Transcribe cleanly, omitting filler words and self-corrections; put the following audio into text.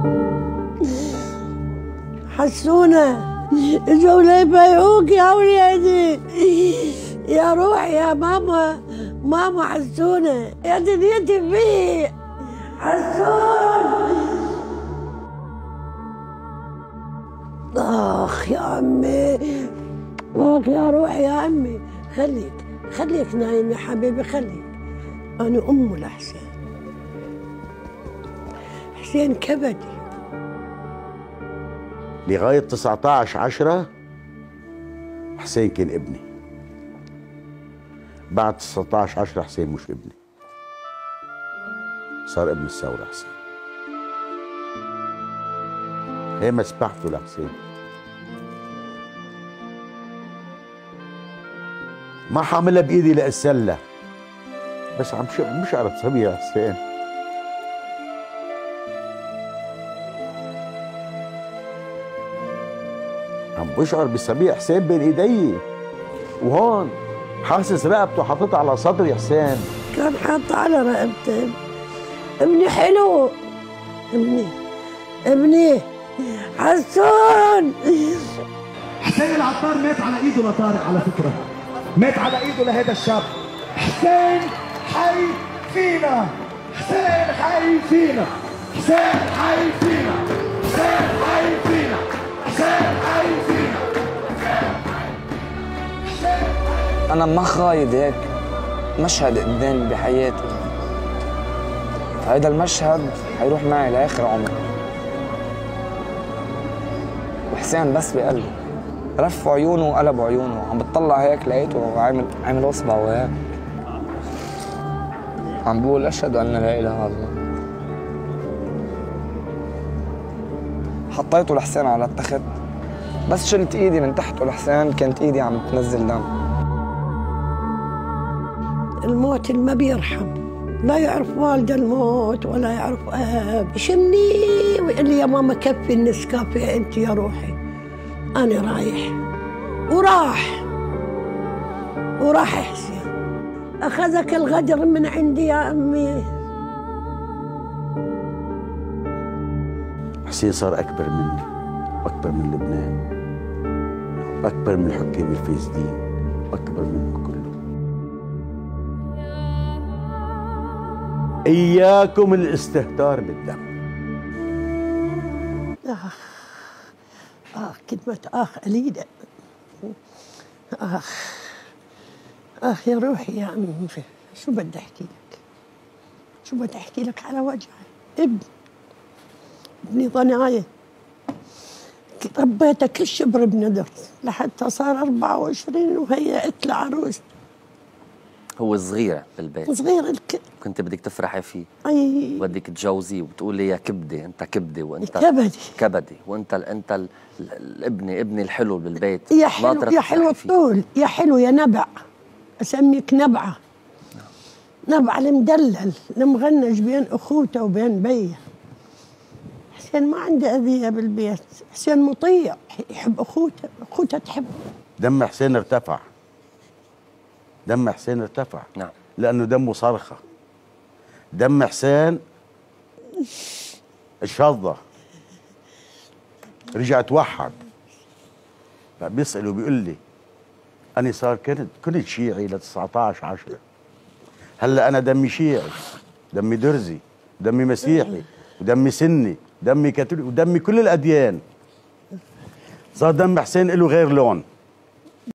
حسونة اجوا ليبيعوك يا ولادي. يا روحي يا ماما، ماما حسونة يا دنيتي فيه. حسون اخ يا عمي، اخ يا روحي يا عمي. خليك نايم يا حبيبي، خليك. انا امه لحسين، حسين كبدي. لغاية 19/10 حسين كان ابني. بعد 19/10 حسين مش ابني، صار ابن الثورة حسين. هي مسبحته لحسين. ما حاملها بإيدي لأتسلى، بس عم مشعر بصبي حسين. عم بشعر بصبي حسين بين ايدي، وهون حاسس رقبته حاططها على صدري حسين. كان حاطه على رقبتي. ابني حلو، ابني حسون. حسين العطار مات على ايده لطارق، على فكره مات على ايده لهذا الشاب. حسين حي فينا، حسين حي فينا، حسين حي فينا، حسين حي فينا، حسين حي فينا. أنا ما خايد هيك مشهد قدامي بحياتي، هيدا المشهد حيروح معي لآخر عمري. وحسين بس بقلبي رفع عيونه وقلب عيونه، عم بتطلع هيك لقيته عامل اصبعه وهيك عم بقول اشهد ان لا اله الا الله. حطيته لحسين على التخت، بس شلت ايدي من تحته لحسين كانت ايدي عم تنزل دم. الموت اللي ما بيرحم، لا يعرف والده الموت ولا يعرف اب. يشمني ويقول لي يا ماما كفي النسكافيه انت يا روحي. انا رايح وراح حسين. اخذك الغدر من عندي يا امي. حسين صار اكبر مني، اكبر من لبنان، اكبر من الحكام الفاسدين، اكبر منهم كله. اياكم الاستهتار بالدم. كلمة قليلة. يا روحي يا أمي، شو بدي أحكي لك على وجعي. ابني ضنايا، ربيته كل شبر بندر لحتى صار 24 وهيأت لعروس. هو صغير بالبيت، صغير كنت بدك تفرحي فيه. أي بدك تجوزيه وبتقولي يا كبدي انت كبدي وانت كبدي وانت ابني الحلو بالبيت. يا حلو الطول، يا حلو يا نبع، اسميك نبعه. نبع المدلل المغنج بين اخوته وبين بيه. حسين ما عنده اذيه بالبيت، حسين مطيع، يحب اخوته تحبه. دم حسين ارتفع، دم حسين ارتفع. نعم، لانه دمه صرخه. دم حسين اتشظى، رجع توحد. بيسأل وبيقول لي أنا كنت شيعي ل 19/10. هلا أنا دمي شيعي، دمي درزي، دمي مسيحي، ودمي سني، دمي كاثوليك، ودمي كل الأديان. صار دم حسين له غير لون.